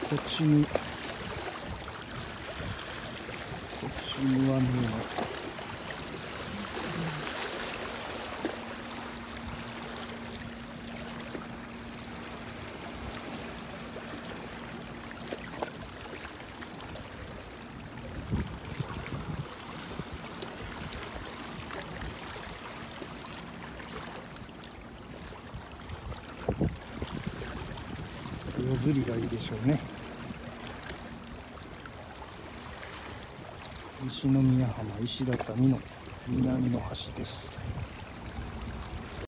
こっちには見えます。夜釣りがいいでしょうね。西宮浜石畳の南の端です。